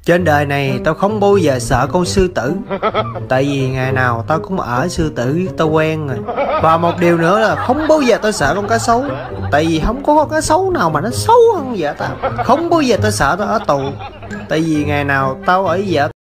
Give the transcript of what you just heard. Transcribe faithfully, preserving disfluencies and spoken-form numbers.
Trên đời này tao không bao giờ sợ con sư tử. Tại vì ngày nào tao cũng ở sư tử tao quen rồi. Và một điều nữa là không bao giờ tao sợ con cá sấu. Tại vì không có con cá sấu nào mà nó xấu hơn vợ tao. Không bao giờ tao sợ tao ở tù. Tại vì ngày nào tao ở vợ